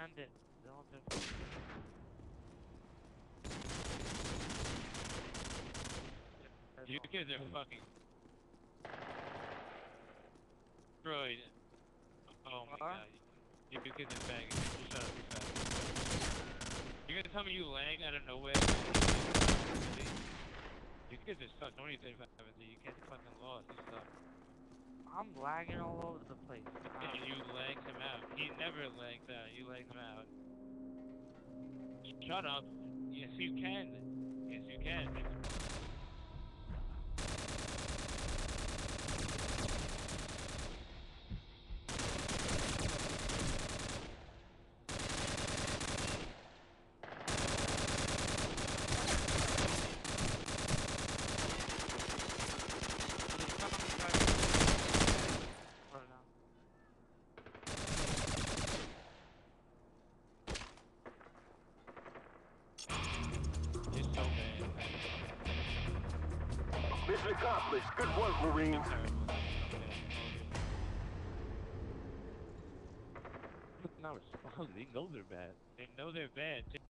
it. Don't You kids are fucking destroyed. Oh my god. You kids are bagging. Shut up, you're fat. You're gonna tell me you lag out of nowhere? You kids are stuck. Don't even say you kids are fucking lost. You suck. I'm lagging all over the place. And you lagged him out. He never lagged out. You lagged him out. Shut up. Yes, you can. Yes, you can. Mission accomplished. Good work, Marines. Not responding. They know they're bad. They know they're bad.